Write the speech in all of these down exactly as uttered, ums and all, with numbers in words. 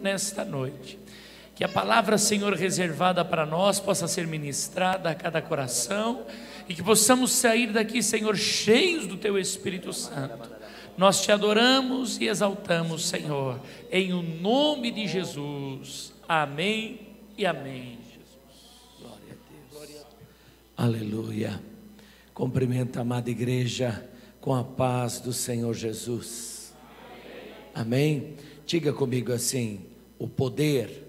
nesta noite. Que a palavra, Senhor, reservada para nós possa ser ministrada a cada coração e que possamos sair daqui, Senhor, cheios do Teu Espírito Santo. Nós Te adoramos e exaltamos, Senhor, em o nome de Jesus. Amém e amém. Jesus. Glória a Deus. Aleluia. Cumprimento a amada igreja com a paz do Senhor Jesus. Amém. Amém? Diga comigo assim: o poder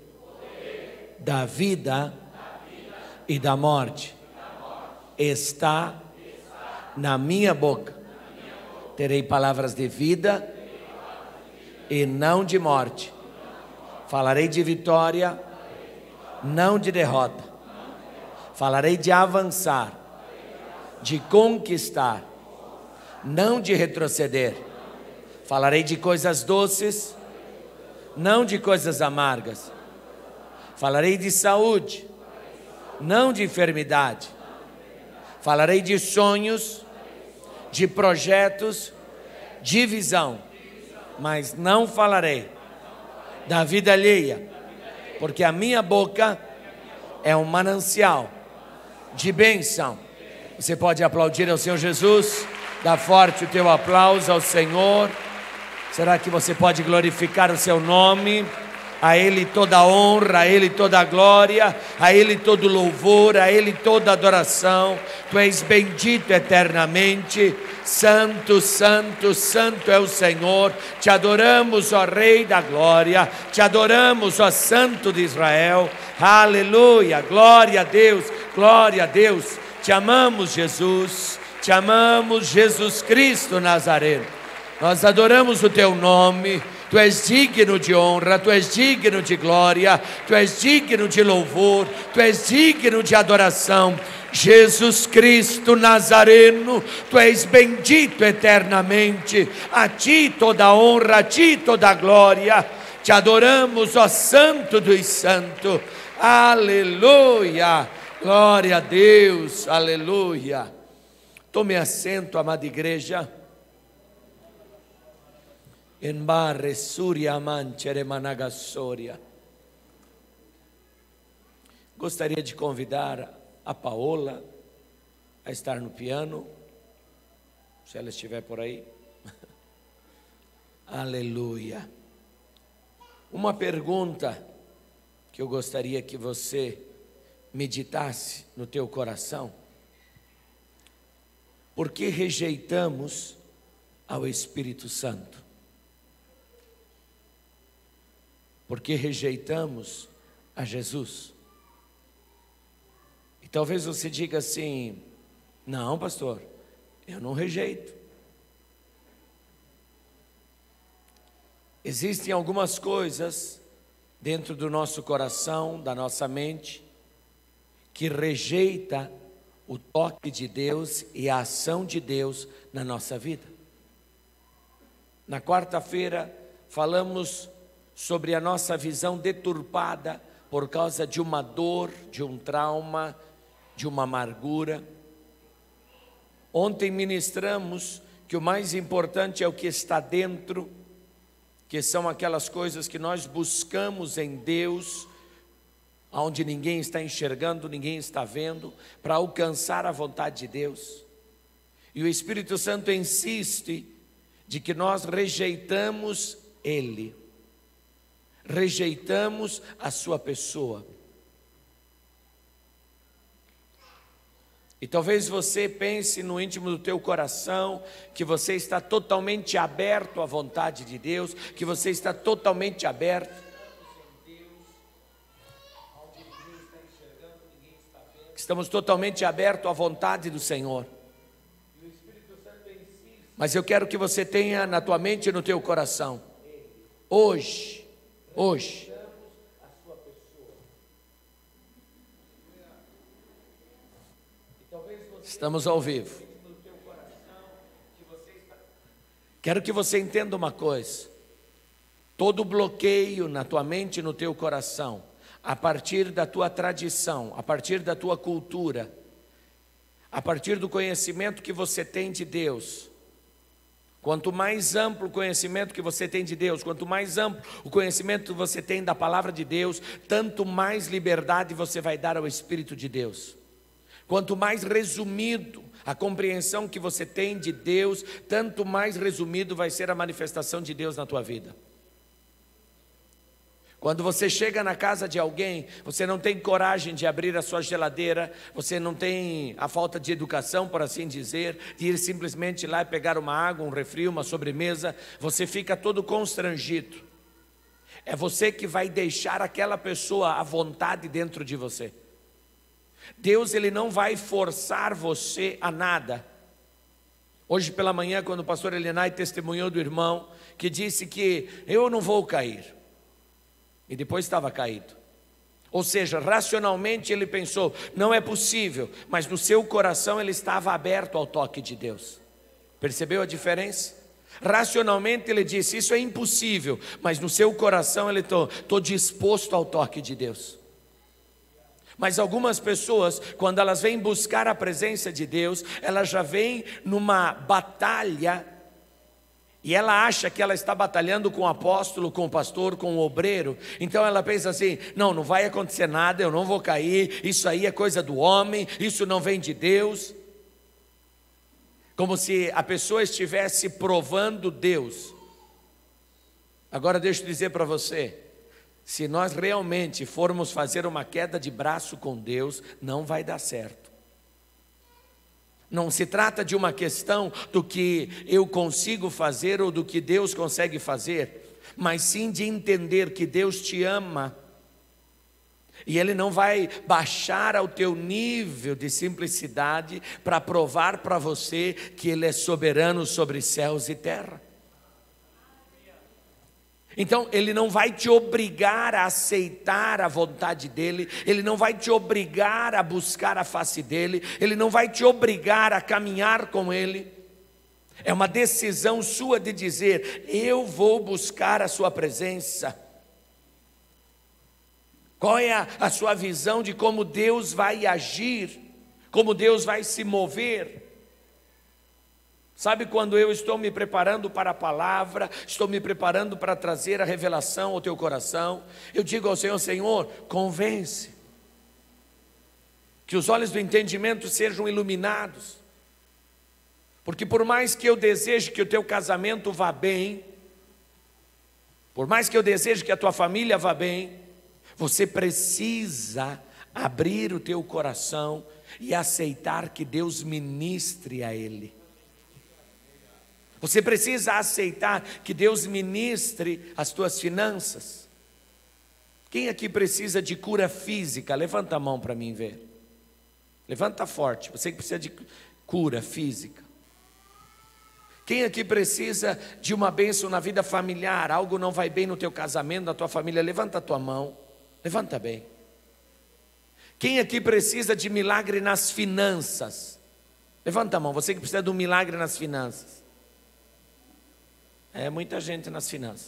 da vida e da morte está na minha boca. Terei palavras de vida e não de morte. Falarei de vitória, não de derrota. Falarei de avançar, de conquistar, não de retroceder. Falarei de coisas doces, não de coisas amargas. Falarei de saúde, não de enfermidade. Falarei de sonhos, de projetos, de visão, mas não falarei da vida alheia, porque a minha boca é um manancial de bênção. Você pode aplaudir ao Senhor Jesus? Dá forte o teu aplauso ao Senhor. Será que você pode glorificar o seu nome? A Ele toda a honra, a Ele toda a glória, a Ele todo louvor, a Ele toda a adoração. Tu és bendito eternamente. Santo, santo, santo é o Senhor. Te adoramos, ó Rei da glória. Te adoramos, ó Santo de Israel. Aleluia, glória a Deus, glória a Deus. Te amamos, Jesus. Te amamos, Jesus Cristo Nazareno. Nós adoramos o Teu nome. Tu és digno de honra, Tu és digno de glória, Tu és digno de louvor, Tu és digno de adoração. Jesus Cristo Nazareno, Tu és bendito eternamente. A Ti toda a honra, a Ti toda a glória. Te adoramos, ó Santo dos Santos. Aleluia, glória a Deus, aleluia. Tome assento, amada igreja. En barre suria manchere managassoria. Gostaria de convidar a Paola a estar no piano, se ela estiver por aí. Aleluia. Uma pergunta que eu gostaria que você meditasse no teu coração: por que rejeitamos ao Espírito Santo? Porque rejeitamos a Jesus. E talvez você diga assim: não, pastor, eu não rejeito. Existem algumas coisas dentro do nosso coração, da nossa mente, que rejeita o toque de Deus e a ação de Deus na nossa vida. Na quarta-feira falamos sobre a nossa visão deturpada por causa de uma dor, de um trauma, de uma amargura. Ontem ministramos que o mais importante é o que está dentro, que são aquelas coisas que nós buscamos em Deus, onde ninguém está enxergando, ninguém está vendo, para alcançar a vontade de Deus. E o Espírito Santo insiste de que nós rejeitamos Ele. Rejeitamos a sua pessoa. E talvez você pense no íntimo do teu coração que você está totalmente aberto à vontade de Deus, que você está totalmente aberto. Estamos totalmente abertos à vontade do Senhor. Mas eu quero que você tenha na tua mente e no teu coração: hoje, Hoje, estamos ao vivo. Quero que você entenda uma coisa: todo bloqueio na tua mente e no teu coração, a partir da tua tradição, a partir da tua cultura, a partir do conhecimento que você tem de Deus, Quanto mais amplo o conhecimento que você tem de Deus, quanto mais amplo o conhecimento que você tem da palavra de Deus, tanto mais liberdade você vai dar ao Espírito de Deus. Quanto mais resumido a compreensão que você tem de Deus, tanto mais resumido vai ser a manifestação de Deus na tua vida. Quando você chega na casa de alguém, você não tem coragem de abrir a sua geladeira, você não tem a falta de educação, por assim dizer, de ir simplesmente lá e pegar uma água, um refri, uma sobremesa, você fica todo constrangido. É você que vai deixar aquela pessoa à vontade dentro de você. Deus, ele não vai forçar você a nada. Hoje pela manhã, quando o pastor Elenay testemunhou do irmão, que disse que eu não vou cair, e depois estava caído. Ou seja, racionalmente ele pensou, não é possível, mas no seu coração ele estava aberto ao toque de Deus. Percebeu a diferença? Racionalmente ele disse, isso é impossível, mas no seu coração ele estou tô disposto ao toque de Deus. Mas algumas pessoas, quando elas vêm buscar a presença de Deus, elas já vêm numa batalha, e ela acha que ela está batalhando com o apóstolo, com o pastor, com o obreiro. Então ela pensa assim, não, não vai acontecer nada, eu não vou cair, isso aí é coisa do homem, isso não vem de Deus. Como se a pessoa estivesse provando Deus. Agora deixa eu dizer para você, se nós realmente formos fazer uma queda de braço com Deus, não vai dar certo. Não se trata de uma questão do que eu consigo fazer ou do que Deus consegue fazer, mas sim de entender que Deus te ama. E Ele não vai baixar ao teu nível de simplicidade para provar para você que Ele é soberano sobre céus e terra. Então Ele não vai te obrigar a aceitar a vontade dEle, Ele não vai te obrigar a buscar a face dEle, Ele não vai te obrigar a caminhar com Ele. É uma decisão sua de dizer, eu vou buscar a sua presença. Qual é a, a sua visão de como Deus vai agir, como Deus vai se mover? Sabe, quando eu estou me preparando para a palavra, estou me preparando para trazer a revelação ao teu coração, eu digo ao Senhor, Senhor, convence, que os olhos do entendimento sejam iluminados, porque por mais que eu deseje que o teu casamento vá bem, por mais que eu deseje que a tua família vá bem, você precisa abrir o teu coração e aceitar que Deus ministre a ele. Você precisa aceitar que Deus ministre as tuas finanças. Quem aqui precisa de cura física? Levanta a mão para mim ver. Levanta forte, você que precisa de cura física. Quem aqui precisa de uma bênção na vida familiar? Algo não vai bem no teu casamento, na tua família? Levanta a tua mão, levanta bem. Quem aqui precisa de milagre nas finanças? Levanta a mão, você que precisa de um milagre nas finanças. É muita gente nas finanças.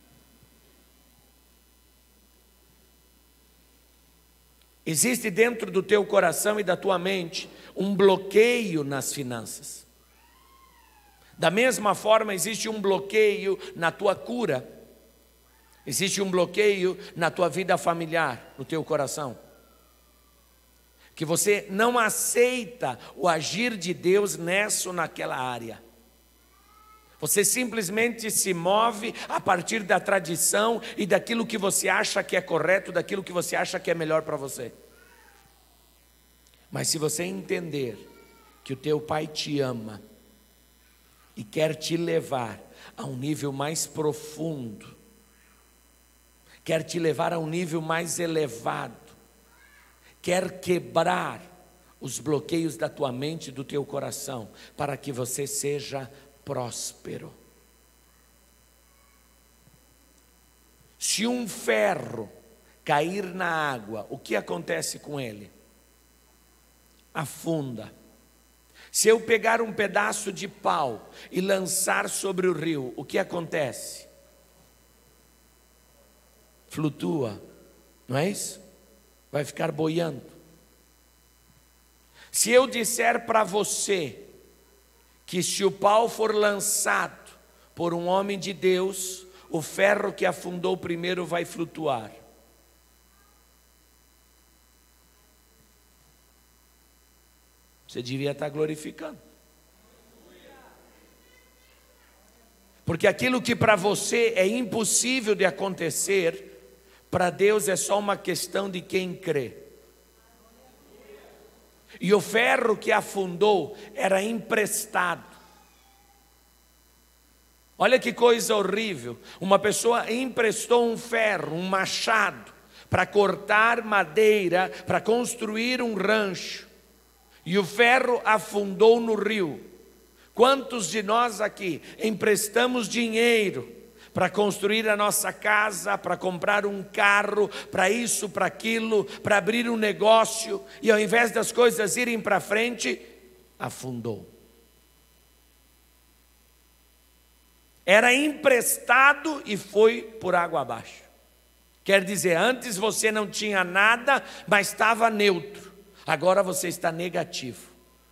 Existe dentro do teu coração e da tua mente um bloqueio nas finanças. Da mesma forma, existe um bloqueio na tua cura. Existe um bloqueio na tua vida familiar, no teu coração. Que você não aceita o agir de Deus nessa ou naquela área. Você simplesmente se move a partir da tradição e daquilo que você acha que é correto, daquilo que você acha que é melhor para você. Mas se você entender que o teu Pai te ama e quer te levar a um nível mais profundo, quer te levar a um nível mais elevado, quer quebrar os bloqueios da tua mente e do teu coração, para que você seja próspero. Se um ferro cair na água, o que acontece com ele? Afunda. Se eu pegar um pedaço de pau e lançar sobre o rio, o que acontece? Flutua, não é isso? Vai ficar boiando. Se eu disser para você que se o pau for lançado por um homem de Deus, o ferro que afundou primeiro vai flutuar. Você devia estar glorificando. Porque aquilo que para você é impossível de acontecer, para Deus é só uma questão de quem crê. E o ferro que afundou era emprestado. Olha que coisa horrível. Uma pessoa emprestou um ferro, um machado, para cortar madeira, para construir um rancho. E o ferro afundou no rio. Quantos de nós aqui emprestamos dinheiro para construir a nossa casa, para comprar um carro, para isso, para aquilo, para abrir um negócio, e ao invés das coisas irem para frente, afundou. Era emprestado e foi por água abaixo. Quer dizer, antes você não tinha nada, mas estava neutro. Agora você está negativo.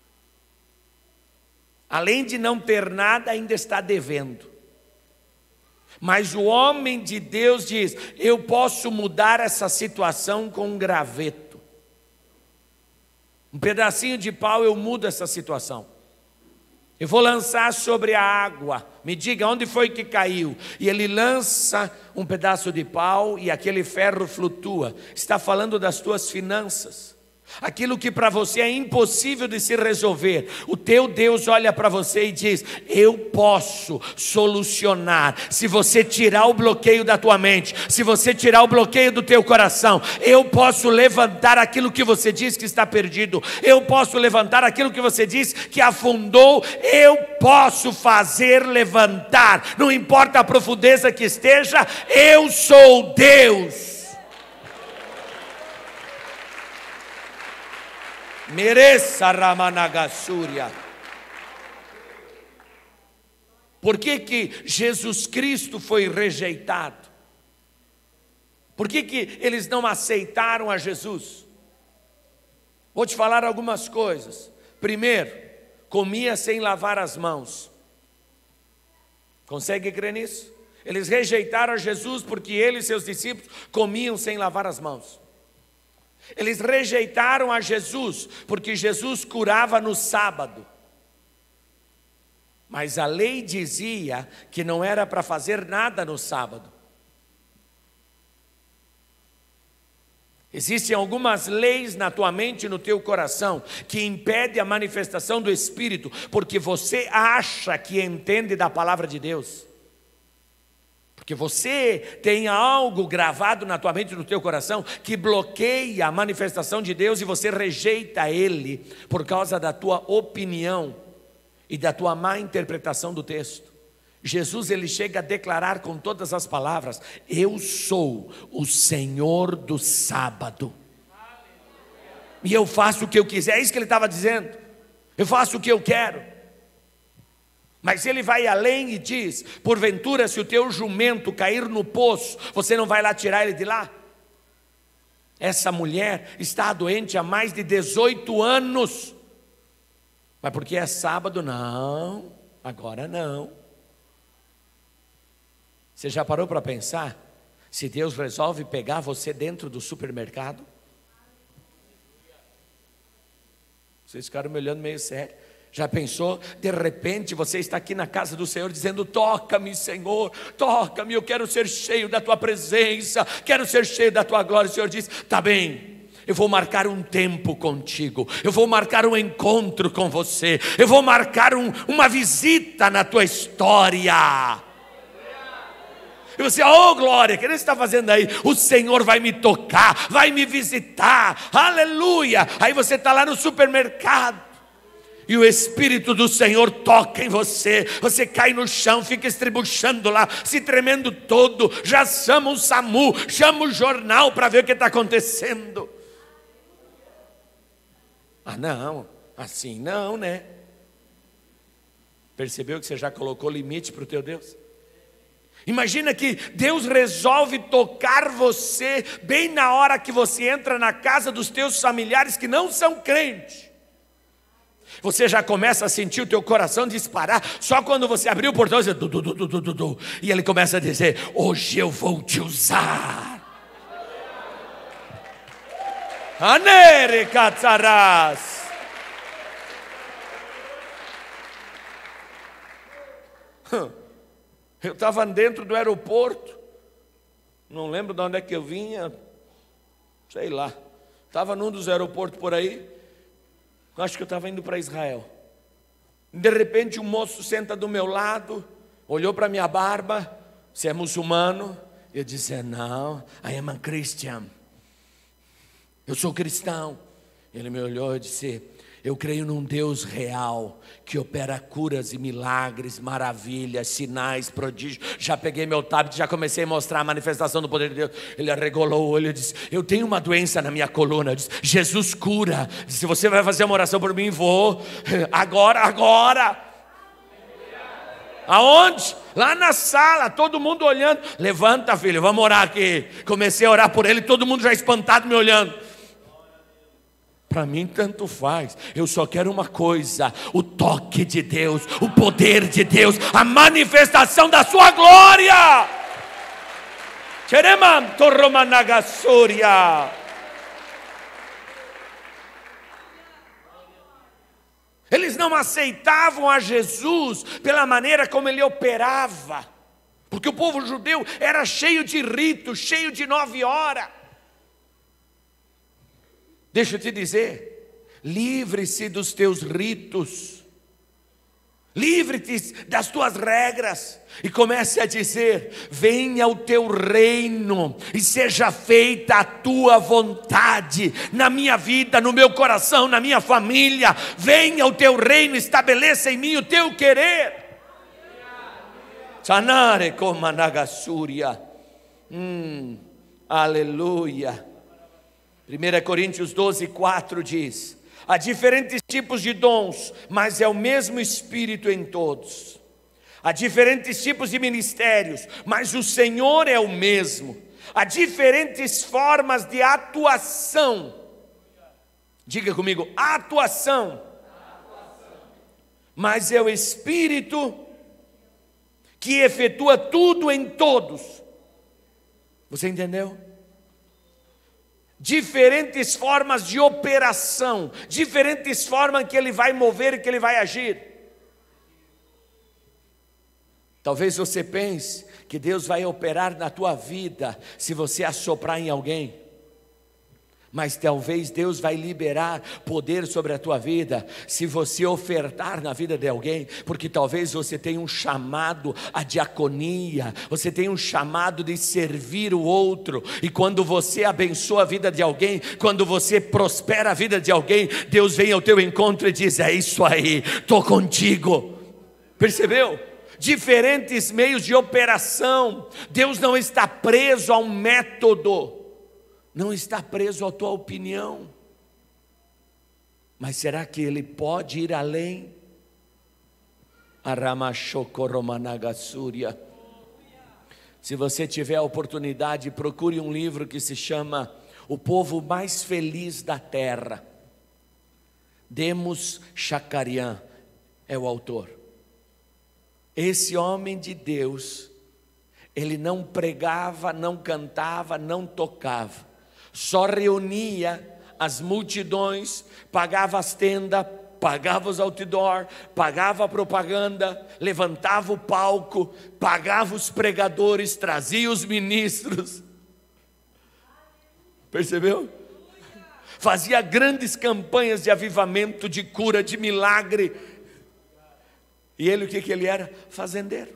Além de não ter nada, ainda está devendo. Mas o homem de Deus diz: eu posso mudar essa situação com um graveto. Um pedacinho de pau, eu mudo essa situação. Eu vou lançar sobre a água. Me diga onde foi que caiu. E ele lança um pedaço de pau e aquele ferro flutua. Está falando das tuas finanças. Aquilo que para você é impossível de se resolver, o teu Deus olha para você e diz: eu posso solucionar. Se você tirar o bloqueio da tua mente, se você tirar o bloqueio do teu coração, eu posso levantar aquilo que você diz que está perdido. Eu posso levantar aquilo que você diz que afundou. Eu posso fazer levantar, não importa a profundeza que esteja. Eu sou Deus. Mereça Ramanagassúria. Por que que Jesus Cristo foi rejeitado? Por que que eles não aceitaram a Jesus? Vou te falar algumas coisas. Primeiro, comia sem lavar as mãos. Consegue crer nisso? Eles rejeitaram a Jesus porque ele e seus discípulos comiam sem lavar as mãos. Eles rejeitaram a Jesus porque Jesus curava no sábado. Mas a lei dizia que não era para fazer nada no sábado. Existem algumas leis na tua mente e no teu coração que impedem a manifestação do Espírito, porque você acha que entende da palavra de Deus. Porque você tem algo gravado na tua mente e no teu coração que bloqueia a manifestação de Deus e você rejeita Ele por causa da tua opinião e da tua má interpretação do texto. Jesus, ele chega a declarar com todas as palavras: eu sou o Senhor do sábado. E eu faço o que eu quiser. É isso que ele estava dizendo. Eu faço o que eu quero. Mas ele vai além e diz: porventura, se o teu jumento cair no poço, você não vai lá tirar ele de lá? Essa mulher está doente há mais de dezoito anos. Mas porque é sábado? Não, agora não. Você já parou para pensar? Se Deus resolve pegar você dentro do supermercado? Vocês ficaram me olhando meio sério. Já pensou? De repente você está aqui na casa do Senhor dizendo: toca-me, Senhor, toca-me, eu quero ser cheio da tua presença, quero ser cheio da tua glória. O Senhor diz: tá bem, eu vou marcar um tempo contigo, eu vou marcar um encontro com você, eu vou marcar um, uma visita na tua história. E você: oh glória, o que ele está fazendo aí? O Senhor vai me tocar, vai me visitar, aleluia. Aí você está lá no supermercado e o Espírito do Senhor toca em você. Você cai no chão, fica estribuchando lá, se tremendo todo. Já chama o SAMU, chama o jornal para ver o que está acontecendo. Ah não, assim não, né? Percebeu que você já colocou limite para o teu Deus? Imagina que Deus resolve tocar você bem na hora que você entra na casa dos teus familiares que não são crentes. Você já começa a sentir o teu coração disparar só quando você abrir o portão e dizer, du, du, du, du, du, du, e ele começa a dizer, hoje eu vou te usar. Anere Katsaras. Eu estava dentro do aeroporto, não lembro de onde é que eu vinha, sei lá, estava num dos aeroportos por aí, acho que eu estava indo para Israel. De repente um moço senta do meu lado, olhou para minha barba, você é muçulmano? Eu disse, não, I am a Christian, eu sou cristão. Ele me olhou e disse, eu creio num Deus real, que opera curas e milagres, maravilhas, sinais, prodígios. Já peguei meu tablet, já comecei a mostrar a manifestação do poder de Deus. Ele arregalou o olho e disse, eu tenho uma doença na minha coluna. Eu disse, Jesus cura. Eu disse, você vai fazer uma oração por mim? Vou. Agora, agora. Aonde? Lá na sala, todo mundo olhando. Levanta, filho, vamos orar aqui. Comecei a orar por ele, todo mundo já espantado me olhando. Para mim tanto faz, eu só quero uma coisa, o toque de Deus, o poder de Deus, a manifestação da sua glória. Cheremam torromanagassúria. Eles não aceitavam a Jesus pela maneira como ele operava, porque o povo judeu era cheio de ritos, cheio de nove horas. Deixa eu te dizer, livre-se dos teus ritos, livre-te das tuas regras e comece a dizer, venha o teu reino e seja feita a tua vontade na minha vida, no meu coração, na minha família. Venha o teu reino, estabeleça em mim o teu querer. Sanare komanagasúria. Hum, aleluia. primeira Coríntios doze, quatro diz, há diferentes tipos de dons, mas é o mesmo Espírito em todos. Há diferentes tipos de ministérios, mas o Senhor é o mesmo. Há diferentes formas de atuação. Diga comigo, atuação. Mas é o Espírito que efetua tudo em todos. Você entendeu? Diferentes formas de operação, diferentes formas que ele vai mover e que ele vai agir. Talvez você pense que Deus vai operar na tua vida se você assoprar em alguém, mas talvez Deus vai liberar poder sobre a tua vida se você ofertar na vida de alguém, porque talvez você tenha um chamado à diaconia, você tem um chamado de servir o outro, e quando você abençoa a vida de alguém, quando você prospera a vida de alguém, Deus vem ao teu encontro e diz, é isso aí, estou contigo. Percebeu? Diferentes meios de operação. Deus não está preso a um método, não está preso à tua opinião, mas será que ele pode ir além? Aramachokoromanagassúria. Se você tiver a oportunidade, procure um livro que se chama O Povo Mais Feliz da Terra. Demos Shakarian é o autor. Esse homem de Deus, ele não pregava, não cantava, não tocava, só reunia as multidões, pagava as tendas, pagava os outdoor, pagava a propaganda, levantava o palco, pagava os pregadores, trazia os ministros. Percebeu? Fazia grandes campanhas de avivamento, de cura, de milagre. E ele, o que que ele era? Fazendeiro.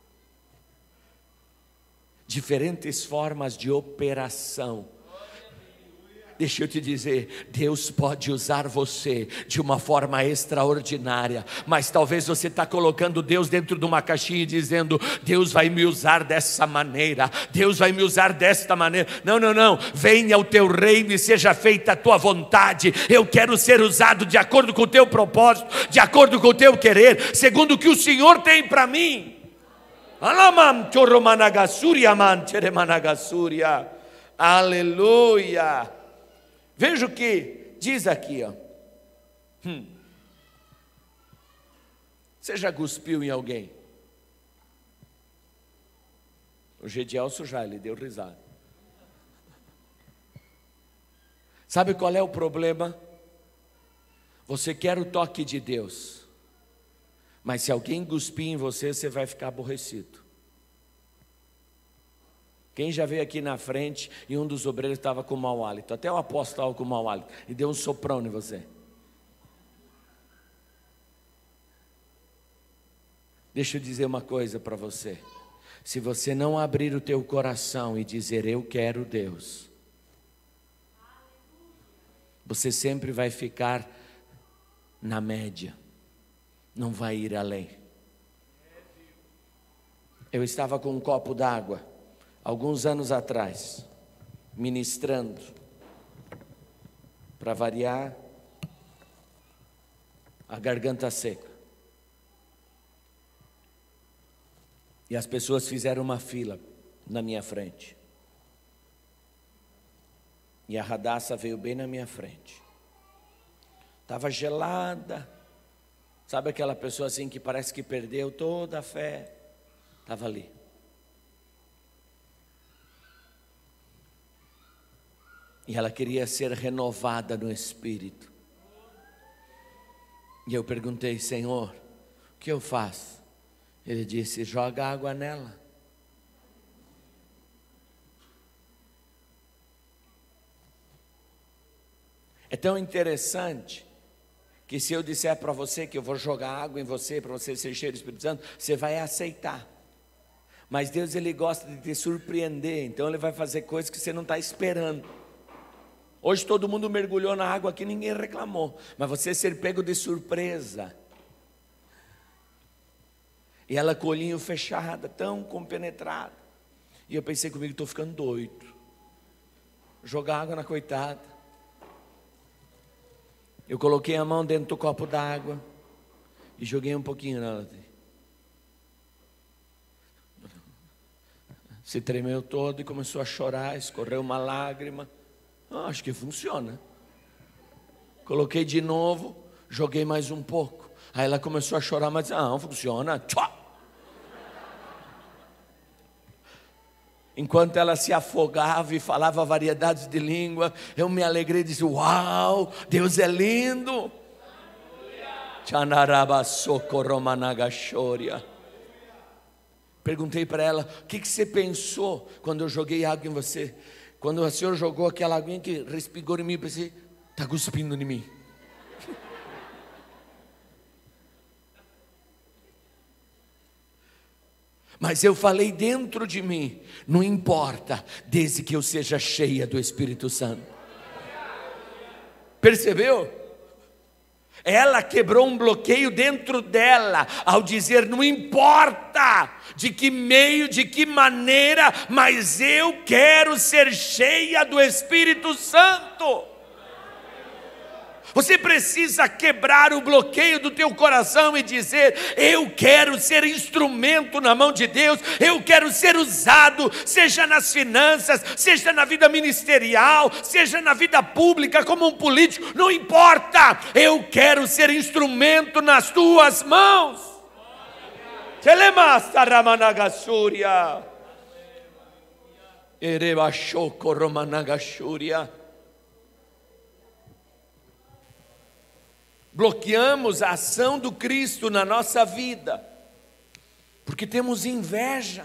Diferentes formas de operação. Deixa eu te dizer, Deus pode usar você de uma forma extraordinária, mas talvez você está colocando Deus dentro de uma caixinha e dizendo, Deus vai me usar dessa maneira, Deus vai me usar desta maneira. Não, não, não, venha o teu reino e seja feita a tua vontade. Eu quero ser usado de acordo com o teu propósito, de acordo com o teu querer, segundo o que o Senhor tem para mim. Aleluia. Veja o que diz aqui, ó. Hum. Você já cuspiu em alguém? O Gedielso já, ele deu risada. Sabe qual é o problema? Você quer o toque de Deus, mas se alguém cuspir em você, você vai ficar aborrecido. Quem já veio aqui na frente e um dos obreiros estava com mau hálito, até o apóstolo estava com mau hálito, e deu um soprão em você. Deixa eu dizer uma coisa para você. Se você não abrir o teu coração e dizer eu quero Deus, você sempre vai ficar na média, não vai ir além. Eu estava com um copo d'água, alguns anos atrás, ministrando, para variar, a garganta seca. E as pessoas fizeram uma fila na minha frente. E a Radassa veio bem na minha frente. Estava gelada. Sabe aquela pessoa assim que parece que perdeu toda a fé? Estava ali. E ela queria ser renovada no espírito. E eu perguntei, Senhor, o que eu faço? Ele disse, joga água nela. É tão interessante que se eu disser para você que eu vou jogar água em você, para você ser cheio do Espírito Santo, você vai aceitar. Mas Deus, Ele gosta de te surpreender, então Ele vai fazer coisas que você não está esperando. Hoje todo mundo mergulhou na água aqui, ninguém reclamou, mas você ser pego de surpresa. E ela com o olhinho fechado, tão compenetrada. E eu pensei comigo, estou ficando doido. Jogar água na coitada. Eu coloquei a mão dentro do copo d'água e joguei um pouquinho nela. Se tremeu todo e começou a chorar, escorreu uma lágrima. Ah, acho que funciona. Coloquei de novo, joguei mais um pouco. Aí ela começou a chorar, mas ah, não funciona. Tchau! Enquanto ela se afogava e falava variedades de língua, eu me alegrei e disse, uau, Deus é lindo. Perguntei para ela, o que, que você pensou quando eu joguei água em você? Quando o Senhor jogou aquela aguinha que respingou em mim, eu pensei, está cuspindo em mim. Mas eu falei dentro de mim, não importa, desde que eu seja cheia do Espírito Santo. Percebeu? Ela quebrou um bloqueio dentro dela, ao dizer, não importa de que meio, de que maneira, mas eu quero ser cheia do Espírito Santo. Você precisa quebrar o bloqueio do teu coração e dizer, eu quero ser instrumento na mão de Deus, eu quero ser usado, seja nas finanças, seja na vida ministerial, seja na vida pública como um político, não importa, eu quero ser instrumento nas tuas mãos. Telemasta Ramanagasuria Erebashoko Romanagasuria. Bloqueamos a ação do Cristo na nossa vida, porque temos inveja.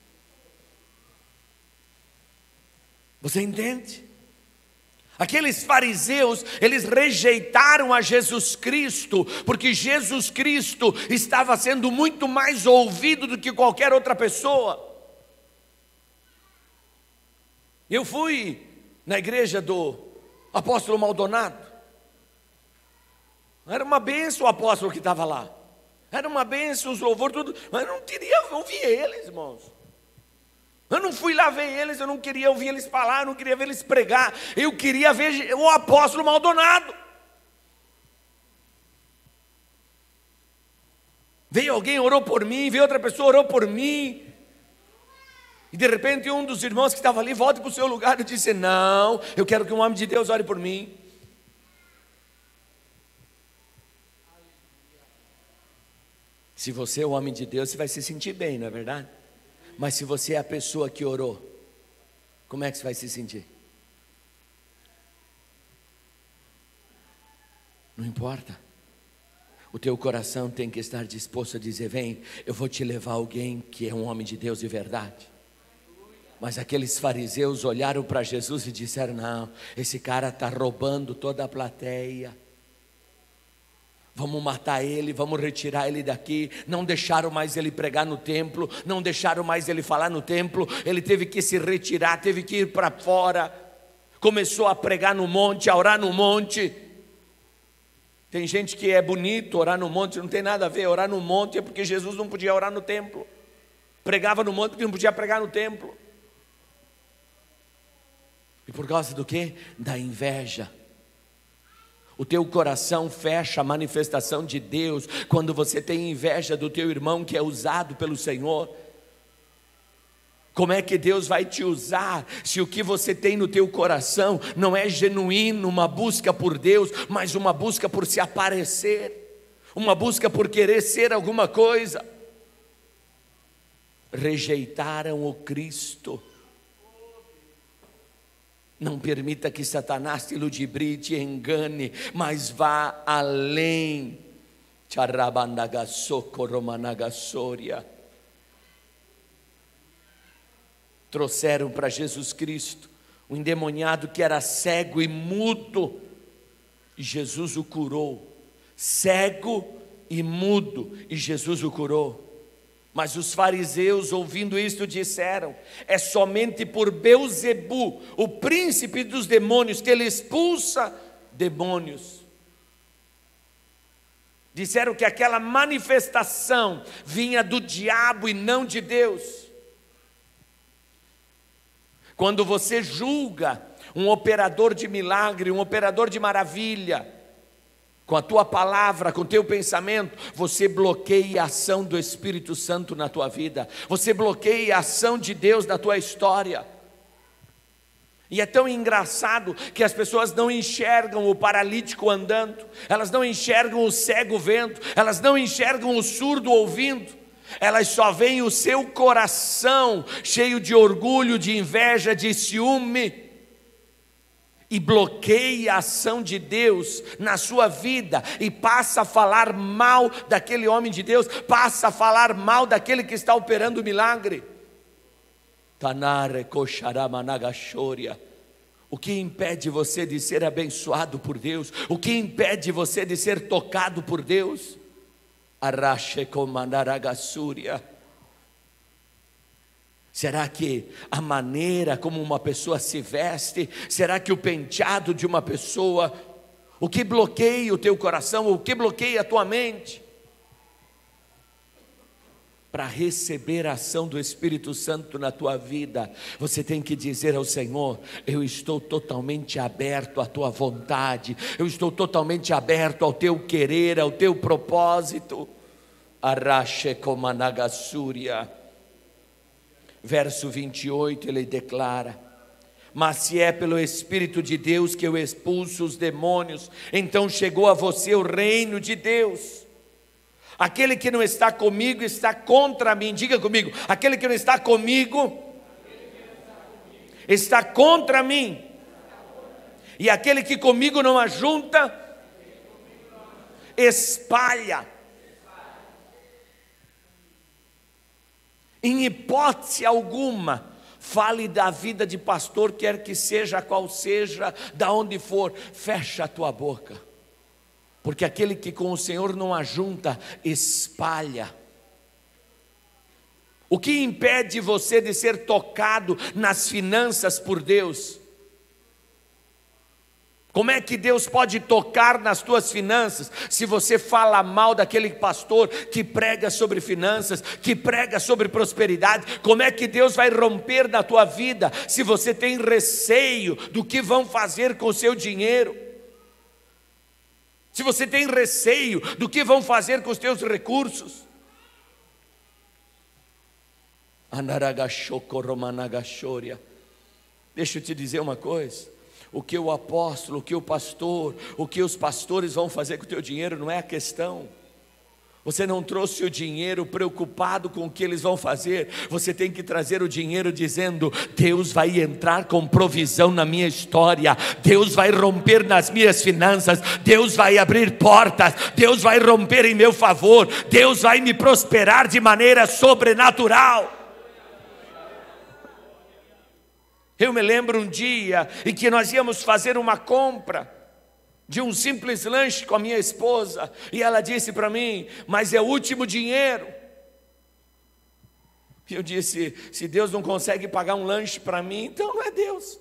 Você entende? Aqueles fariseus, eles rejeitaram a Jesus Cristo, porque Jesus Cristo estava sendo muito mais ouvido do que qualquer outra pessoa. Eu fui na igreja do apóstolo Maldonado. Era uma bênção o apóstolo que estava lá. Era uma bênção, os louvores, tudo. Mas eu não queria ouvir eles, irmãos. Eu não fui lá ver eles, eu não queria ouvir eles falar, eu não queria ver eles pregar. Eu queria ver o apóstolo Maldonado. Veio alguém, orou por mim, veio outra pessoa, orou por mim. E de repente um dos irmãos que estava ali, volta para o seu lugar e disse, não, eu quero que um homem de Deus ore por mim. Se você é o homem de Deus, você vai se sentir bem, não é verdade? Mas se você é a pessoa que orou, como é que você vai se sentir? Não importa. O teu coração tem que estar disposto a dizer: vem, eu vou te levar alguém que é um homem de Deus de verdade. Mas aqueles fariseus olharam para Jesus e disseram: não, esse cara está roubando toda a plateia. Vamos matar ele, vamos retirar ele daqui. Não deixaram mais ele pregar no templo, não deixaram mais ele falar no templo. Ele teve que se retirar, teve que ir para fora. Começou a pregar no monte, a orar no monte. Tem gente que é bonito orar no monte, não tem nada a ver. Orar no monte é porque Jesus não podia orar no templo. Pregava no monte porque não podia pregar no templo. E por causa do quê? Da inveja. O teu coração fecha a manifestação de Deus quando você tem inveja do teu irmão que é usado pelo Senhor. Como é que Deus vai te usar se o que você tem no teu coração não é genuíno, uma busca por Deus, mas uma busca por se aparecer, uma busca por querer ser alguma coisa? Rejeitaram o Cristo. Não permita que Satanás te ludibrie, te engane, mas vá além. Trouxeram para Jesus Cristo um endemoniado que era cego e mudo, e Jesus o curou. Cego e mudo, e Jesus o curou. Mas os fariseus, ouvindo isto, disseram: é somente por Beelzebu, o príncipe dos demônios, que ele expulsa demônios. Disseram que aquela manifestação vinha do diabo e não de Deus. Quando você julga um operador de milagre, um operador de maravilha, com a tua palavra, com o teu pensamento, você bloqueia a ação do Espírito Santo na tua vida. Você bloqueia a ação de Deus na tua história. E é tão engraçado que as pessoas não enxergam o paralítico andando, elas não enxergam o cego vendo, elas não enxergam o surdo ouvindo, elas só veem o seu coração cheio de orgulho, de inveja, de ciúme, e bloqueia a ação de Deus na sua vida, e passa a falar mal daquele homem de Deus, passa a falar mal daquele que está operando o milagre. Tanare kosharamanagashoria. O que impede você de ser abençoado por Deus? O que impede você de ser tocado por Deus? Arashe komanaragasúria. Será que a maneira como uma pessoa se veste? Será que o penteado de uma pessoa? O que bloqueia o teu coração? O que bloqueia a tua mente? Para receber a ação do Espírito Santo na tua vida, você tem que dizer ao Senhor: eu estou totalmente aberto à tua vontade, eu estou totalmente aberto ao teu querer, ao teu propósito. Arashe komanagassúria. Verso vinte e oito, ele declara: mas se é pelo Espírito de Deus que eu expulso os demônios, então chegou a você o reino de Deus. Aquele que não está comigo está contra mim. Diga comigo: aquele que não está comigo está contra mim. E aquele que comigo não ajunta, espalha. Em hipótese alguma, fale da vida de pastor, quer que seja qual seja, da onde for, fecha a tua boca, porque aquele que com o Senhor não ajunta, espalha. O que impede você de ser tocado nas finanças por Deus? Como é que Deus pode tocar nas tuas finanças se você fala mal daquele pastor que prega sobre finanças, que prega sobre prosperidade? Como é que Deus vai romper na tua vida se você tem receio do que vão fazer com o seu dinheiro? Se você tem receio do que vão fazer com os teus recursos? Deixa eu te dizer uma coisa: o que o apóstolo, o que o pastor, o que os pastores vão fazer com o teu dinheiro não é a questão. Você não trouxe o dinheiro preocupado com o que eles vão fazer. Você tem que trazer o dinheiro dizendo: Deus vai entrar com provisão na minha história, Deus vai romper nas minhas finanças, Deus vai abrir portas, Deus vai romper em meu favor, Deus vai me prosperar de maneira sobrenatural. Eu me lembro um dia em que nós íamos fazer uma compra de um simples lanche com a minha esposa, e ela disse para mim: mas é o último dinheiro. E eu disse: se Deus não consegue pagar um lanche para mim, então não é Deus.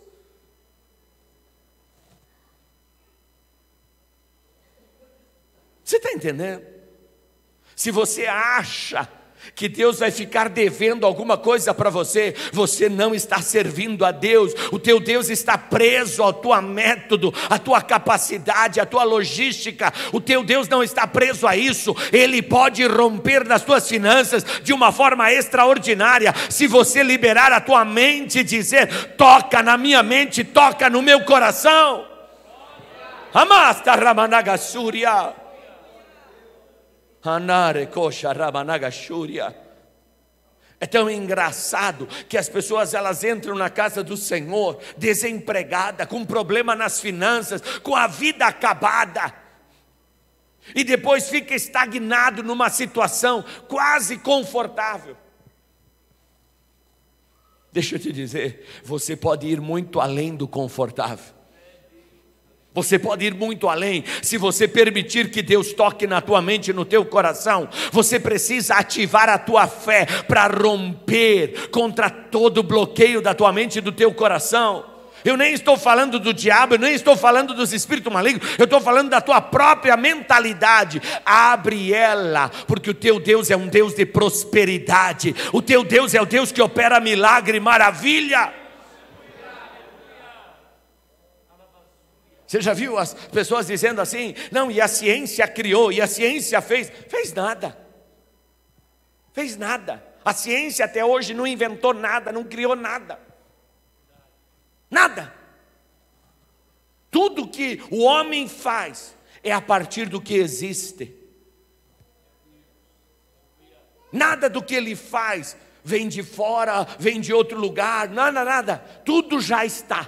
Você está entendendo? Se você acha que Deus vai ficar devendo alguma coisa para você, você não está servindo a Deus. O teu Deus está preso ao teu método, à tua capacidade, à tua logística. O teu Deus não está preso a isso. Ele pode romper nas tuas finanças de uma forma extraordinária, se você liberar a tua mente e dizer: toca na minha mente, toca no meu coração. Amasta Ramanagasurya. É tão engraçado que as pessoas, elas entram na casa do Senhor desempregada, com problema nas finanças, com a vida acabada, e depois fica estagnado numa situação quase confortável. Deixa eu te dizer, você pode ir muito além do confortável. Você pode ir muito além, se você permitir que Deus toque na tua mente e no teu coração. Você precisa ativar a tua fé para romper contra todo bloqueio da tua mente e do teu coração. Eu nem estou falando do diabo, eu nem estou falando dos espíritos malignos, eu estou falando da tua própria mentalidade. Abre ela, porque o teu Deus é um Deus de prosperidade. O teu Deus é o Deus que opera milagre e maravilha. Você já viu as pessoas dizendo assim: não, e a ciência criou, e a ciência fez? Fez nada. Fez nada. A ciência até hoje não inventou nada, não criou nada. Nada. Tudo que o homem faz é a partir do que existe. Nada do que ele faz vem de fora, vem de outro lugar, nada, nada. Tudo já está.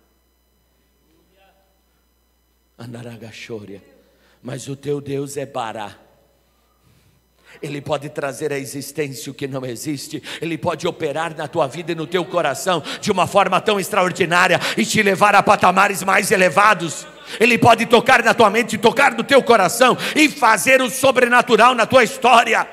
Andaragachória. Mas o teu Deus é Bará. Ele pode trazer à existência o que não existe. Ele pode operar na tua vida e no teu coração de uma forma tão extraordinária e te levar a patamares mais elevados. Ele pode tocar na tua mente, tocar no teu coração e fazer o sobrenatural na tua história.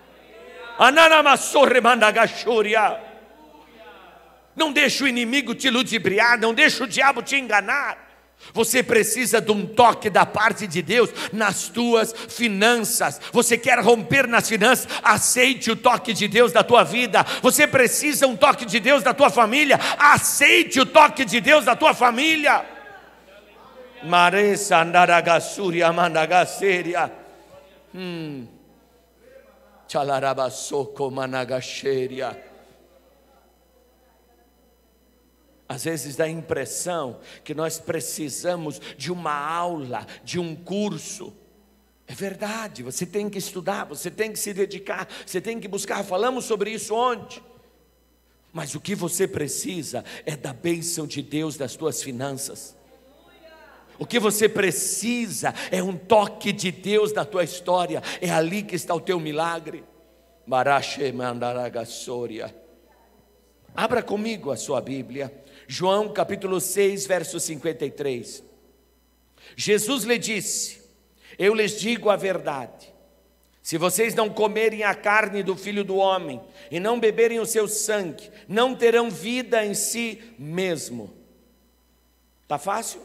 Não deixa o inimigo te ludibriar, não deixa o diabo te enganar. Você precisa de um toque da parte de Deus nas tuas finanças. Você quer romper nas finanças? Aceite o toque de Deus da tua vida. Você precisa um toque de Deus da tua família? Aceite o toque de Deus da tua família. Maresa andaragasuria mandagaseria. Hum. Chalarabasoko managacheria. Às vezes dá a impressão que nós precisamos de uma aula, de um curso. É verdade, você tem que estudar, você tem que se dedicar, você tem que buscar. Falamos sobre isso ontem. Mas o que você precisa é da bênção de Deus das tuas finanças. O que você precisa é um toque de Deus na tua história. É ali que está o teu milagre. Marache mandaragasoria. Abra comigo a sua Bíblia. João capítulo seis, verso cinquenta e três. Jesus lhe disse: eu lhes digo a verdade, se vocês não comerem a carne do Filho do Homem e não beberem o seu sangue, não terão vida em si mesmo. Está fácil?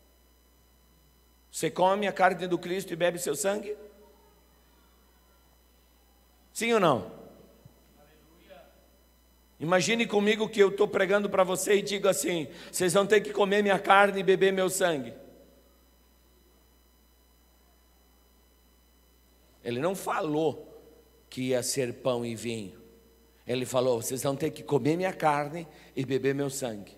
Você come a carne do Cristo e bebe seu sangue? Sim ou não? Imagine comigo que eu estou pregando para você e digo assim: vocês vão ter que comer minha carne e beber meu sangue. Ele não falou que ia ser pão e vinho. Ele falou: vocês vão ter que comer minha carne e beber meu sangue.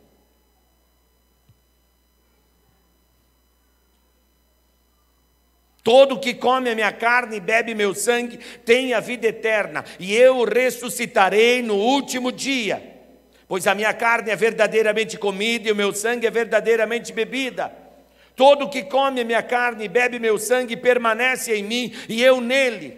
Todo que come a minha carne e bebe meu sangue tem a vida eterna, e eu o ressuscitarei no último dia. Pois a minha carne é verdadeiramente comida e o meu sangue é verdadeiramente bebida. Todo que come a minha carne e bebe meu sangue permanece em mim e eu nele.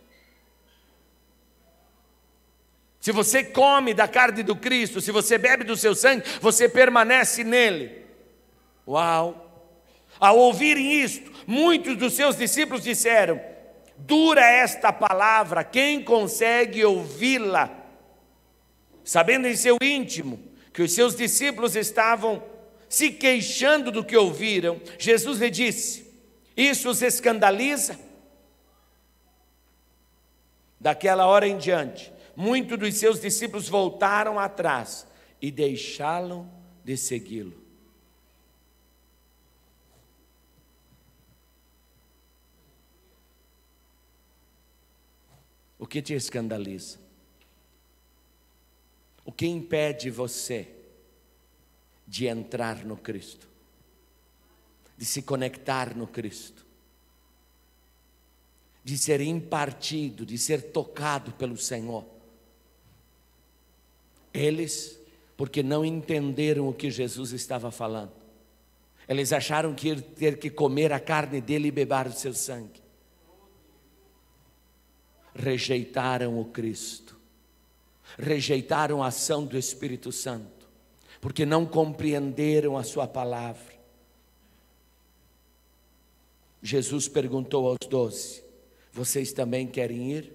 Se você come da carne do Cristo, se você bebe do seu sangue, você permanece nele. Uau! Ao ouvirem isto, muitos dos seus discípulos disseram: dura esta palavra, quem consegue ouvi-la? Sabendo em seu íntimo que os seus discípulos estavam se queixando do que ouviram, Jesus lhe disse: isso os escandaliza? Daquela hora em diante, muitos dos seus discípulos voltaram atrás e deixaram de segui-lo. O que te escandaliza? O que impede você de entrar no Cristo, de se conectar no Cristo, de ser impartido, de ser tocado pelo Senhor? Eles, porque não entenderam o que Jesus estava falando, eles acharam que iam ter que comer a carne dele e beber o seu sangue. Rejeitaram o Cristo, rejeitaram a ação do Espírito Santo, porque não compreenderam a sua palavra. Jesus perguntou aos doze: vocês também querem ir?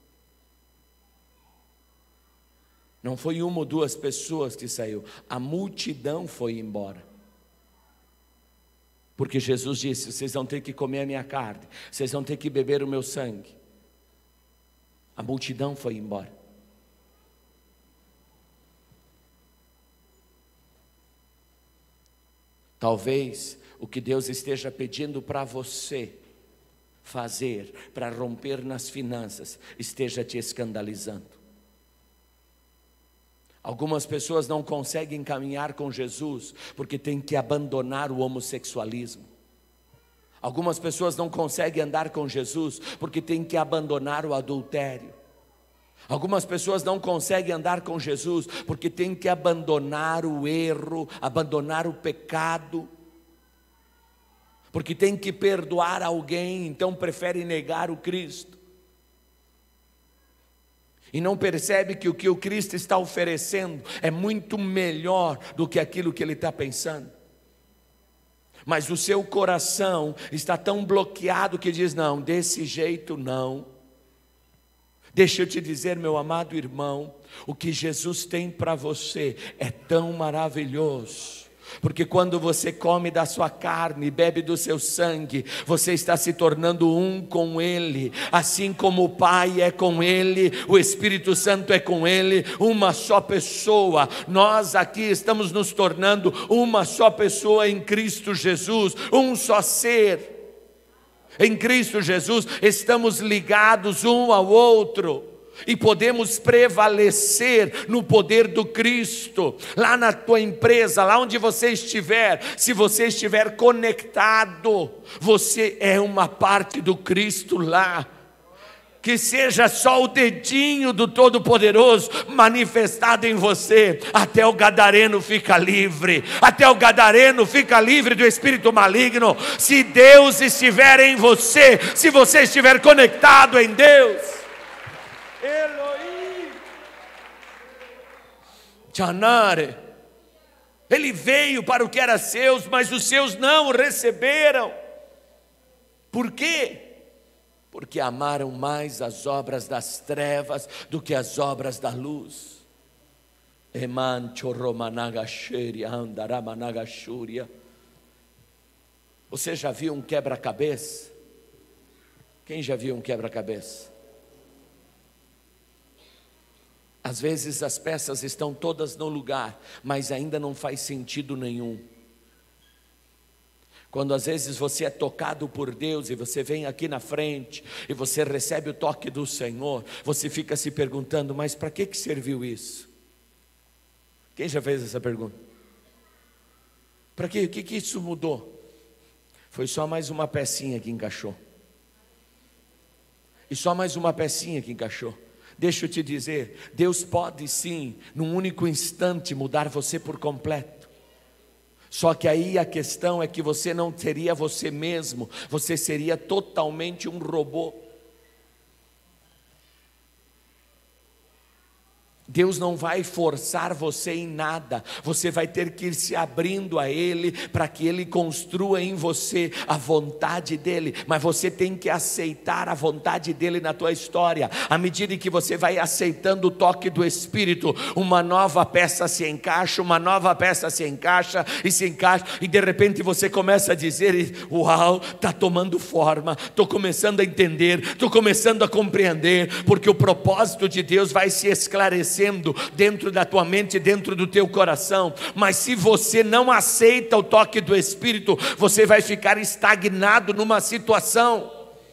Não foi uma ou duas pessoas que saiu, a multidão foi embora. Porque Jesus disse: vocês vão ter que comer a minha carne, vocês vão ter que beber o meu sangue. A multidão foi embora. Talvez o que Deus esteja pedindo para você fazer, para romper nas finanças, esteja te escandalizando. Algumas pessoas não conseguem caminhar com Jesus porque tem que abandonar o homossexualismo. Algumas pessoas não conseguem andar com Jesus porque tem que abandonar o adultério. Algumas pessoas não conseguem andar com Jesus porque tem que abandonar o erro, abandonar o pecado, porque tem que perdoar alguém, então prefere negar o Cristo. E não percebe que o que o Cristo está oferecendo é muito melhor do que aquilo que ele está pensando. Mas o seu coração está tão bloqueado que diz: não, desse jeito não. Deixa eu te dizer, meu amado irmão, o que Jesus tem para você é tão maravilhoso. Porque quando você come da sua carne e bebe do seu sangue, você está se tornando um com Ele. Assim como o Pai é com Ele, o Espírito Santo é com Ele, uma só pessoa. Nós aqui estamos nos tornando uma só pessoa em Cristo Jesus, um só ser. Em Cristo Jesus estamos ligados um ao outro e podemos prevalecer no poder do Cristo. Lá na tua empresa, lá onde você estiver, se você estiver conectado, você é uma parte do Cristo lá. Que seja só o dedinho do Todo-Poderoso manifestado em você, até o gadareno fica livre, até o gadareno fica livre do espírito maligno. Se Deus estiver em você, se você estiver conectado em Deus, Elohim, Chanare, Ele veio para o que era seus, mas os seus não o receberam. Por quê? Porque amaram mais as obras das trevas do que as obras da luz. Você já viu um quebra-cabeça? Quem já viu um quebra-cabeça? Às vezes as peças estão todas no lugar, mas ainda não faz sentido nenhum. Quando às vezes você é tocado por Deus e você vem aqui na frente e você recebe o toque do Senhor, você fica se perguntando: mas para que que serviu isso? Quem já fez essa pergunta? Para quê? O que que isso mudou? Foi só mais uma pecinha que encaixou. E só mais uma pecinha que encaixou. Deixa eu te dizer, Deus pode sim, num único instante, mudar você por completo. Só que aí a questão é que você não seria você mesmo, você seria totalmente um robô. Deus não vai forçar você em nada, você vai ter que ir se abrindo a Ele, para que Ele construa em você a vontade dEle, mas você tem que aceitar a vontade dEle na tua história. À medida que você vai aceitando o toque do Espírito, uma nova peça se encaixa, uma nova peça se encaixa, e se encaixa, e de repente você começa a dizer, uau, está tomando forma, estou começando a entender, estou começando a compreender, porque o propósito de Deus vai se esclarecer dentro da tua mente, dentro do teu coração. Mas se você não aceita o toque do Espírito, você vai ficar estagnado numa situação.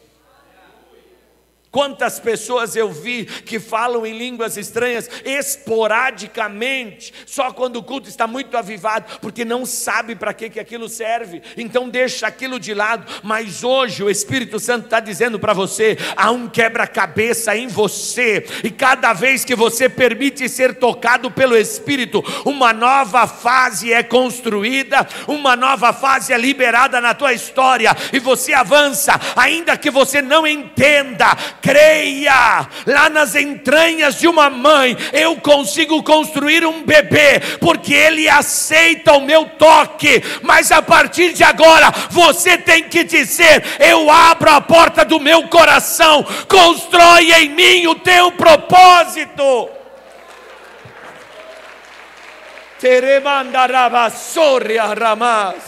Quantas pessoas eu vi que falam em línguas estranhas esporadicamente, só quando o culto está muito avivado, porque não sabe para que, que aquilo serve, então deixa aquilo de lado. Mas hoje o Espírito Santo está dizendo para você, há um quebra-cabeça em você, e cada vez que você permite ser tocado pelo Espírito, uma nova fase é construída, uma nova fase é liberada na tua história, e você avança, ainda que você não entenda. Creia, lá nas entranhas de uma mãe, eu consigo construir um bebê, porque ele aceita o meu toque. Mas a partir de agora, você tem que dizer, eu abro a porta do meu coração, constrói em mim o teu propósito. Teremandarabassoria ramas,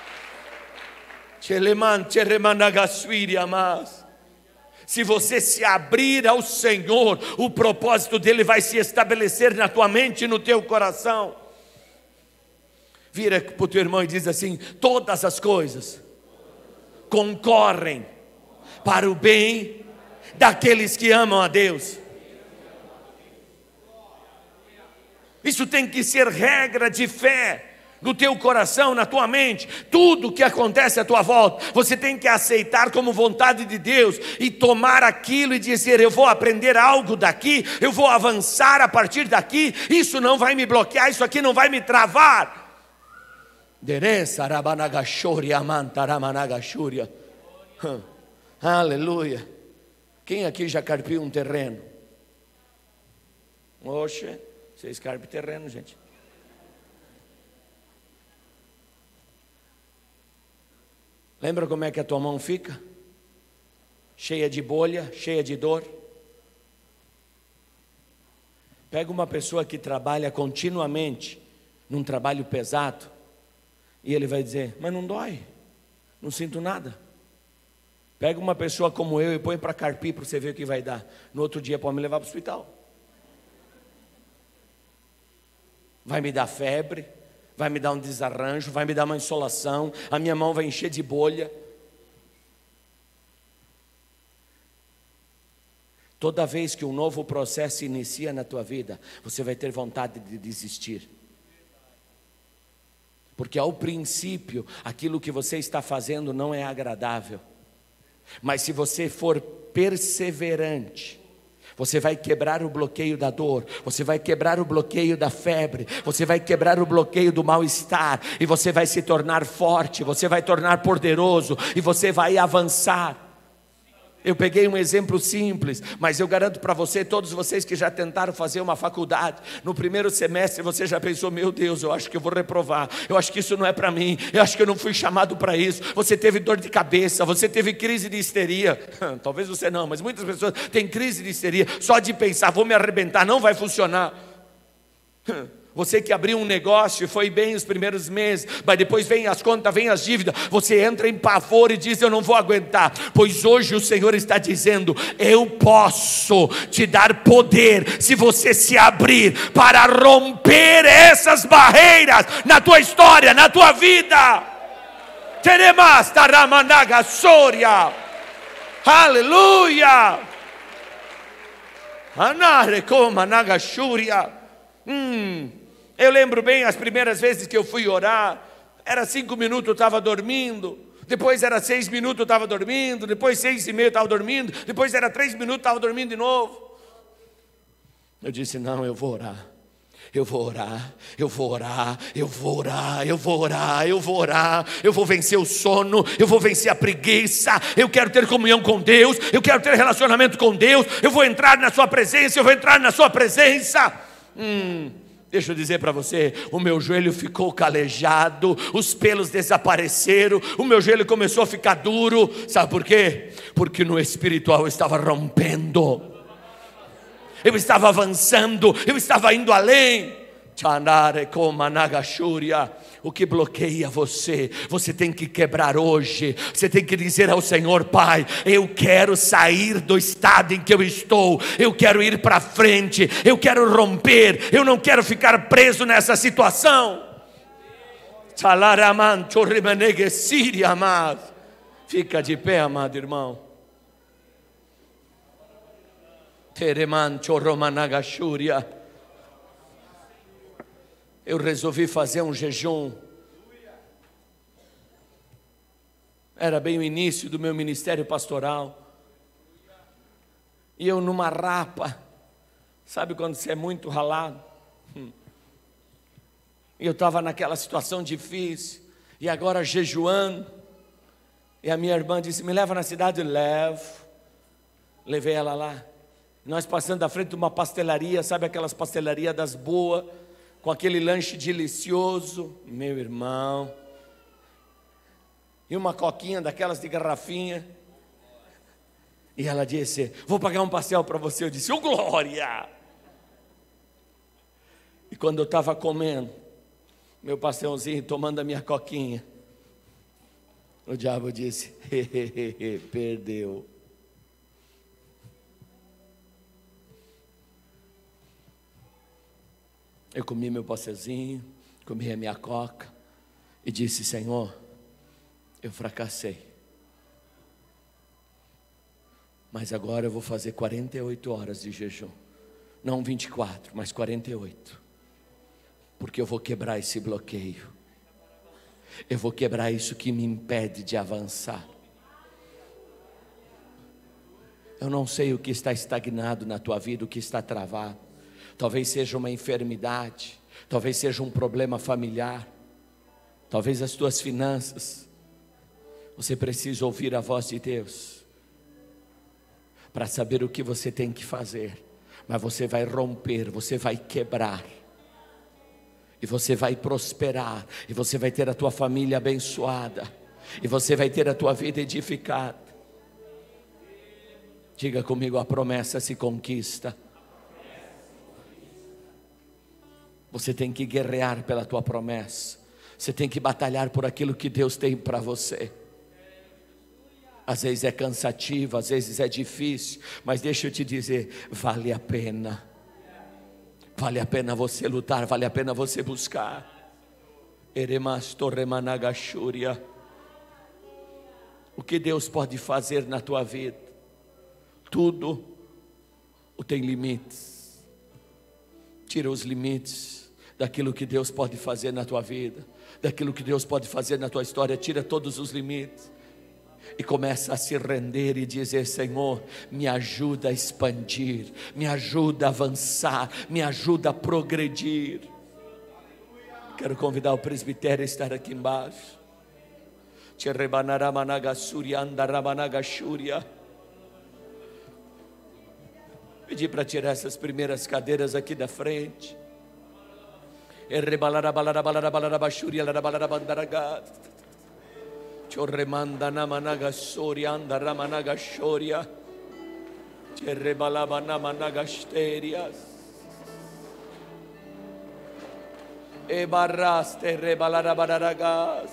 Cheleman Cheremanagasuiri amas. Se você se abrir ao Senhor, o propósito dele vai se estabelecer na tua mente e no teu coração. Vira para o teu irmão e diz assim: todas as coisas concorrem para o bem daqueles que amam a Deus. Isso tem que ser regra de fé. No teu coração, na tua mente, tudo que acontece à tua volta, você tem que aceitar como vontade de Deus, e tomar aquilo e dizer, eu vou aprender algo daqui, eu vou avançar a partir daqui, isso não vai me bloquear, isso aqui não vai me travar. Aleluia. Quem aqui já carpiu um terreno? Oxe, vocês carpem terreno, gente. Lembra como é que a tua mão fica? Cheia de bolha, cheia de dor. Pega uma pessoa que trabalha continuamente num trabalho pesado, e ele vai dizer, mas não dói, não sinto nada. Pega uma pessoa como eu e põe para carpir, para você ver o que vai dar. No outro dia pode me levar para o hospital. Vai me dar febre, vai me dar um desarranjo, vai me dar uma insolação, a minha mão vai encher de bolha. Toda vez que um novo processo inicia na tua vida, você vai ter vontade de desistir. Porque ao princípio, aquilo que você está fazendo não é agradável. Mas se você for perseverante, você vai quebrar o bloqueio da dor, você vai quebrar o bloqueio da febre, você vai quebrar o bloqueio do mal-estar, e você vai se tornar forte, você vai tornar poderoso, e você vai avançar. Eu peguei um exemplo simples, mas eu garanto para você, todos vocês que já tentaram fazer uma faculdade, no primeiro semestre você já pensou, meu Deus, eu acho que eu vou reprovar, eu acho que isso não é para mim, eu acho que eu não fui chamado para isso. Você teve dor de cabeça, você teve crise de histeria, talvez você não, mas muitas pessoas têm crise de histeria, só de pensar, vou me arrebentar, não vai funcionar. Você que abriu um negócio e foi bem os primeiros meses, mas depois vem as contas, vem as dívidas, você entra em pavor e diz, eu não vou aguentar. Pois hoje o Senhor está dizendo, eu posso te dar poder, se você se abrir para romper essas barreiras na tua história, na tua vida. Teremas taramanaga soria. Aleluia. Anare como nagashuria. Hum Eu lembro bem as primeiras vezes que eu fui orar, era cinco minutos, eu estava dormindo, depois era seis minutos, eu estava dormindo, depois seis e meio eu estava dormindo, depois era três minutos, eu estava dormindo de novo. Eu disse, não, eu vou orar. Eu vou orar, eu vou orar, eu vou orar, eu vou orar, eu vou orar, eu vou vencer o sono, eu vou vencer a preguiça, eu quero ter comunhão com Deus, eu quero ter relacionamento com Deus, eu vou entrar na sua presença, eu vou entrar na sua presença. Hum, deixa eu dizer para você, o meu joelho ficou calejado, os pelos desapareceram, o meu joelho começou a ficar duro, sabe por quê? Porque no espiritual eu estava rompendo. Eu estava avançando, eu estava indo além. O que bloqueia você, você tem que quebrar hoje. Você tem que dizer ao Senhor, Pai, eu quero sair do estado em que eu estou, eu quero ir para frente, eu quero romper, eu não quero ficar preso nessa situação. Fica de pé, amado irmão. Eu resolvi fazer um jejum. Era bem o início do meu ministério pastoral. E eu numa rapa. Sabe quando você é muito ralado? E eu estava naquela situação difícil. E agora jejuando. E a minha irmã disse, me leva na cidade. Eu levo. Levei ela lá. Nós passando à frente de uma pastelaria, sabe aquelas pastelarias das boas, com aquele lanche delicioso, meu irmão, e uma coquinha daquelas de garrafinha, e ela disse, vou pagar um pastel para você. Eu disse, ô glória! E quando eu estava comendo meu pastelzinho, tomando a minha coquinha, o diabo disse, hehehe, perdeu. Eu comi meu pastelzinho, comi a minha coca e disse, Senhor, eu fracassei. Mas agora eu vou fazer quarenta e oito horas de jejum. Não vinte e quatro, mas quarenta e oito. Porque eu vou quebrar esse bloqueio. Eu vou quebrar isso que me impede de avançar. Eu não sei o que está estagnado na tua vida, o que está travado. Talvez seja uma enfermidade, talvez seja um problema familiar, talvez as tuas finanças. Você precisa ouvir a voz de Deus para saber o que você tem que fazer. Mas você vai romper, você vai quebrar, e você vai prosperar, e você vai ter a tua família abençoada, e você vai ter a tua vida edificada. Diga comigo, a promessa se conquista. Você tem que guerrear pela tua promessa. Você tem que batalhar por aquilo que Deus tem para você. Às vezes é cansativo, às vezes é difícil, mas deixa eu te dizer, vale a pena. Vale a pena você lutar, vale a pena você buscar. O que Deus pode fazer na tua vida? Tudo tem limites. Tira os limites daquilo que Deus pode fazer na tua vida, daquilo que Deus pode fazer na tua história. Tira todos os limites e começa a se render e dizer, Senhor, me ajuda a expandir, me ajuda a avançar, me ajuda a progredir. Quero convidar o presbitério a estar aqui embaixo. Pedir para tirar essas primeiras cadeiras aqui da frente. Chorremanda namanaga soria andara managa shoria. Cherrebalaba namanaga sterias. E barraste rebalara bararagas.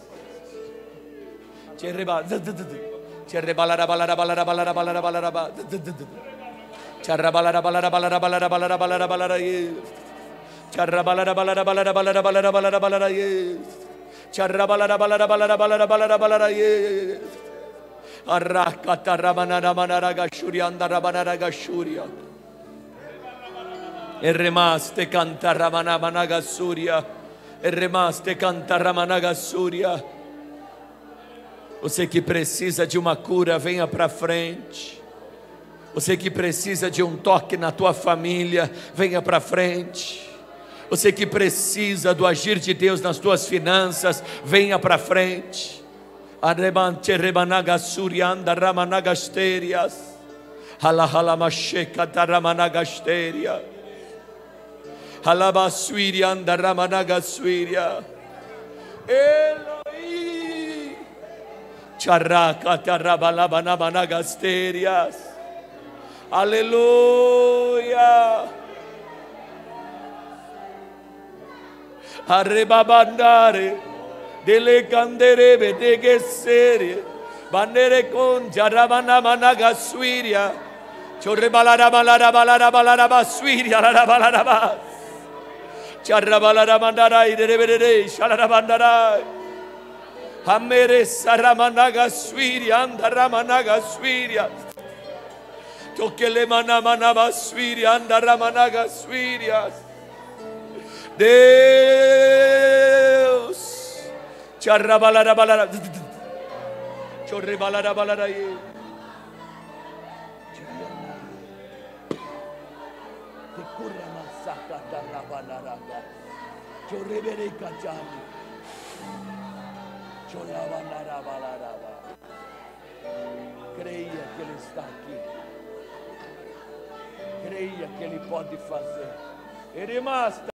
Cherreba cherrebalara balara balara balara balara balara. Charrabalara balara balara balara balara balara balara ye. Charrabalara balara balara balara balara balara balara ye. Charrabalara balara balara balara balara balara ye. Arrakata rabanara manara gashuria andara banara gashuria. E remaste canta ramana managa suria. E remaste canta ramana gasuria. Você que precisa de uma cura, venha para frente. Você que precisa de um toque na tua família, venha para frente. Você que precisa do agir de Deus nas tuas finanças, venha para frente. Arrebante rebanaga surianda ramanagasterias. Hala hala masheka taramanagasterias. Halaba suirianda ramanagasuiria. Eloi. Charaka tarabalabanamanagasterias. Aleluia. Arrebabandare dele canderebe de gesere bandere con jaramana managa suiria chorrebalara balara balara balara basuiria la balara bas charrabalara mandara idere shalara bandara hamere saramanaga suiria andaramanaga suiria tokele mana mana basuiria andaramanaga suiria. Deus, charrabalara balara, chorrebalara balara ye, chicurra masaka tarrabalara, chorrebere kachani, chorrabalara balara. Creia que Ele está aqui, creia que Ele pode fazer. Ele masta.